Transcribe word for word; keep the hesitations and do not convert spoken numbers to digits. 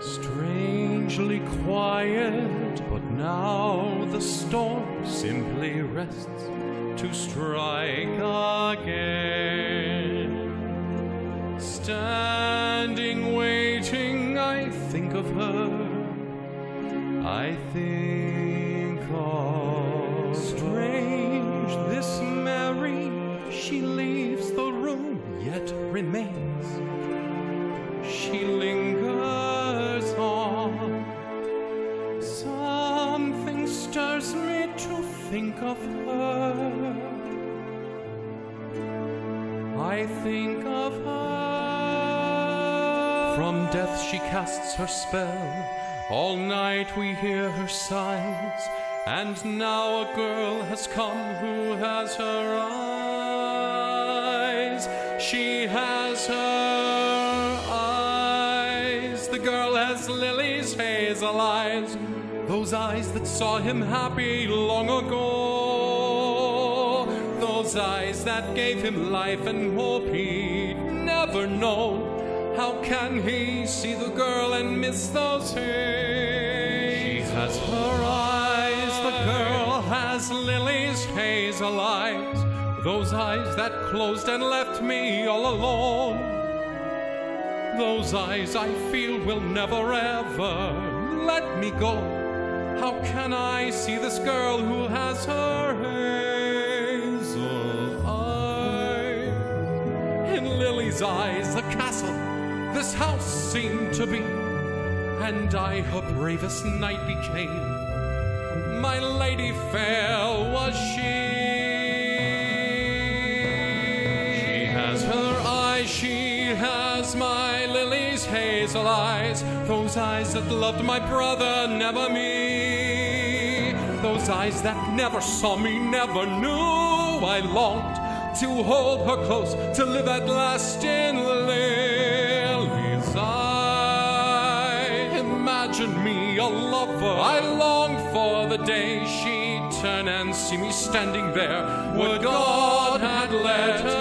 Strangely quiet, but now the storm simply rests to strike again. Standing waiting, I think of her, I think of strange this Mary, she leaves the room yet remains. She lingers on. Something stirs me to think of her. I think of her. From death she casts her spell. All night we hear her sighs. And now a girl has come who has her eyes. She has her eyes. The girl has Lily's hazel eyes. Those eyes that saw him happy long ago. Those eyes that gave him life and hope he'd never know. How can he see the girl and miss those hazel? She has her eyes. The girl has Lily's hazel eyes. Those eyes that closed and left me all alone. Those eyes I feel will never ever let me go. How can I see this girl who has her hazel eyes? In Lily's eyes, the castle, this house seemed to be, and I her bravest knight became. My lady fair was she. She has her eyes, she has my Lily's hazel eyes. Those eyes that loved my brother, never me. Those eyes that never saw me, never knew I longed to hold her close, to live at last in Lily's eyes. Imagine me a lover, I long for the day she'd turn and see me standing there. Would God had let her